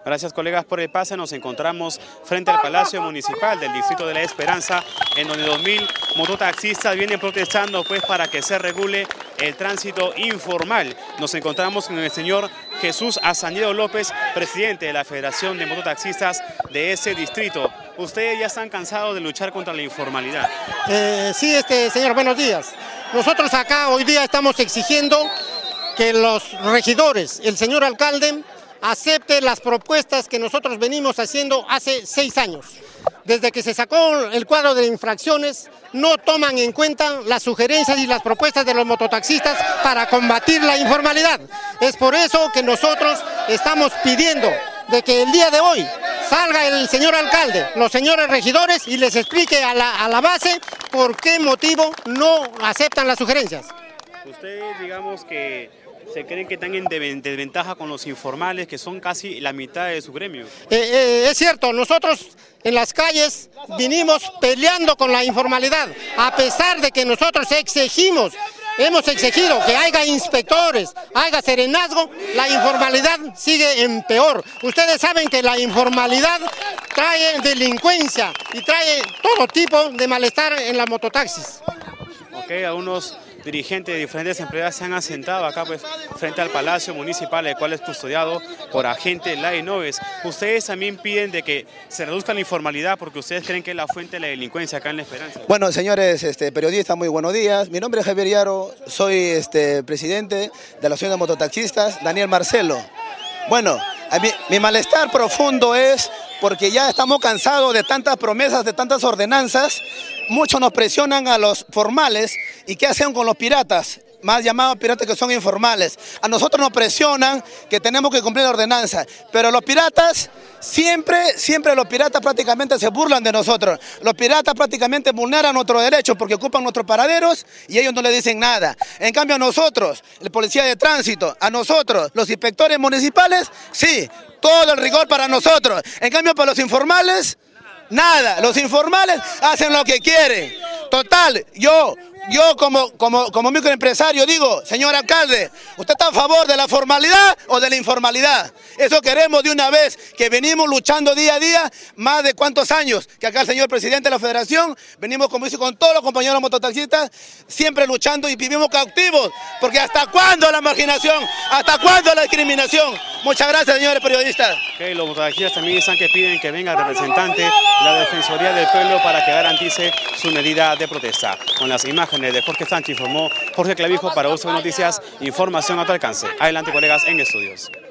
Gracias, colegas, por el pase. Nos encontramos frente al Palacio Municipal del Distrito de La Esperanza, en donde 2000 mototaxistas vienen protestando para que se regule el tránsito informal. Nos encontramos con el señor Jesús Azañedo López, presidente de la Federación de Mototaxistas de ese distrito. ¿Ustedes ya están cansados de luchar contra la informalidad? Sí, señor, buenos días. Nosotros acá hoy día estamos exigiendo que los regidores, el señor alcalde, acepte las propuestas que nosotros venimos haciendo hace 6 años. Desde que se sacó el cuadro de infracciones, no toman en cuenta las sugerencias y las propuestas de los mototaxistas para combatir la informalidad. Es por eso que nosotros estamos pidiendo de que el día de hoy salga el señor alcalde, los señores regidores y les explique a la base por qué motivo no aceptan las sugerencias. Ustedes, digamos que se creen que están en desventaja con los informales, que son casi la mitad de su gremio. Es cierto, nosotros en las calles vinimos peleando con la informalidad, a pesar de que nosotros hemos exigido que haya inspectores, haya serenazgo, la informalidad sigue en peor. Ustedes saben que la informalidad trae delincuencia y trae todo tipo de malestar en las mototaxis. Ok, algunos dirigentes de diferentes empresas se han asentado acá frente al Palacio Municipal, el cual es custodiado por agentes Lainoves. Ustedes también piden de que se reduzca la informalidad porque ustedes creen que es la fuente de la delincuencia acá en La Esperanza. Bueno, señores periodistas, muy buenos días. Mi nombre es Javier Yaro, soy presidente de la Asociación de Mototaxistas, Daniel Marcelo. Bueno, mi malestar profundo es porque ya estamos cansados de tantas promesas, de tantas ordenanzas. Muchos nos presionan a los formales. ¿Y qué hacen con los piratas? Más llamados piratas que son informales. A nosotros nos presionan que tenemos que cumplir la ordenanza. Pero los piratas, siempre los piratas prácticamente se burlan de nosotros. Los piratas prácticamente vulneran nuestros derechos porque ocupan nuestros paraderos y ellos no le dicen nada. En cambio a nosotros, el policía de tránsito, a nosotros, los inspectores municipales, sí, todo el rigor para nosotros. En cambio para los informales, nada. Los informales hacen lo que quieren. Total, yo como microempresario digo, señor alcalde, ¿usted está a favor de la formalidad o de la informalidad? Eso queremos de una vez, que venimos luchando día a día, más de cuántos años, que acá el señor presidente de la federación, venimos como dice con todos los compañeros mototaxistas, siempre luchando y vivimos cautivos, porque ¿hasta cuándo la marginación? ¿Hasta cuándo la discriminación? Muchas gracias, señores periodistas. Okay, los mototaxistas también están que piden que venga el representante de la Defensoría del Pueblo para que garantice su medida de protesta. Con las imágenes de Jorge Sánchez informó Jorge Clavijo para UCB Noticias, información a tu alcance. Adelante, colegas en estudios.